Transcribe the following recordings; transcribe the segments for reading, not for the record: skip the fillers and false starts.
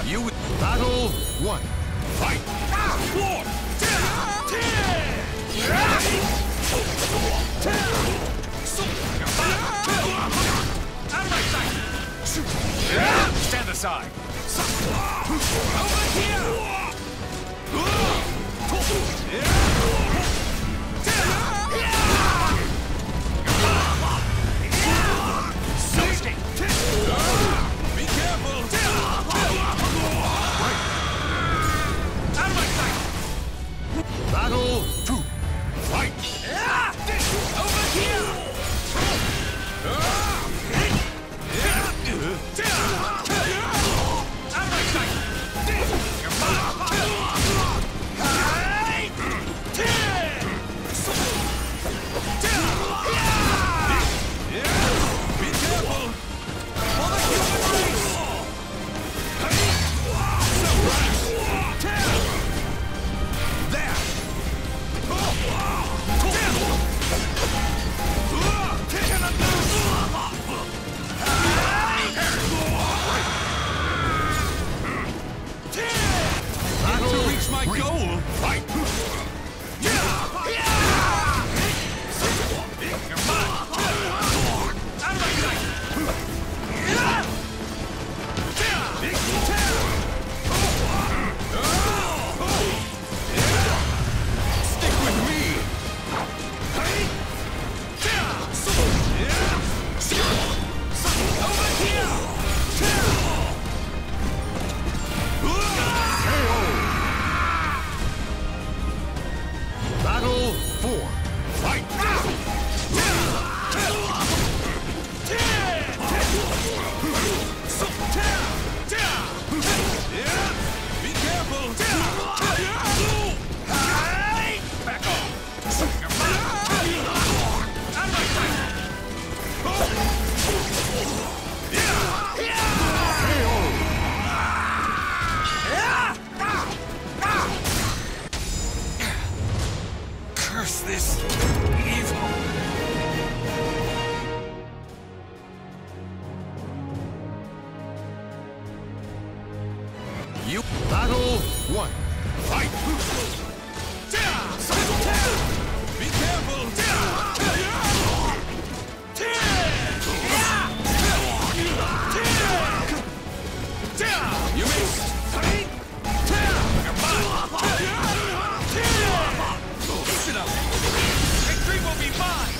You battle one. Fight. War. Out of my sight. Stand aside. Over here. Be careful. Out of my sight. Battle two. Fight. Over here. Out of my sight. Be careful. For the human race. There. To reach my goal. Fight. Battle 4. Fight! Be careful! Back off! Curse this evil! You battle 1. Fight! Be careful! You missed! Listen up! Victory will be mine!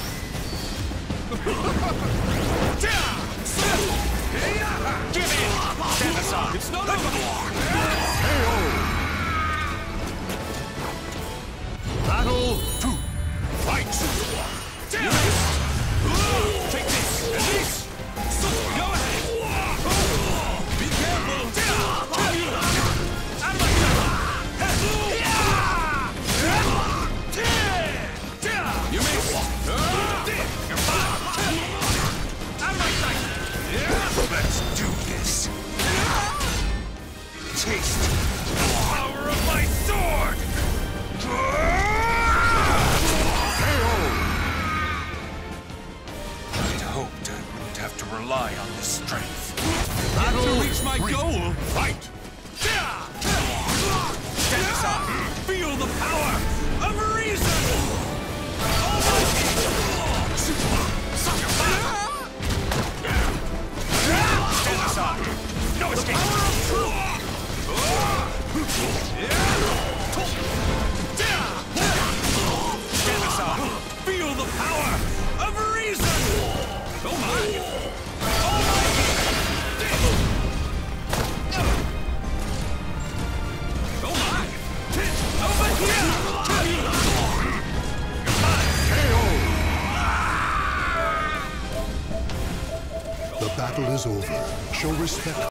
Give in! Stand aside! It's not over! Battle 2. Fight! You missed! Take this! And this! Go ahead! Be careful! Out of my sight! You missed! You're fine! Out of my sight! Let's do this! Taste the power of my sword! I'd hoped I wouldn't have to rely on this strength. Battle to reach my goal! Fight! Stand aside! Feel the power of reason! Almighty! Stand aside! No escape! Stand aside! Feel the power of reason! Oh my! Almighty! Oh my! Over here! The battle is over. Show respect.